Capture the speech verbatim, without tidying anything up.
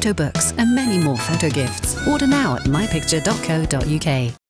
photo books and many more photo gifts. Order now at my picture dot co dot U K.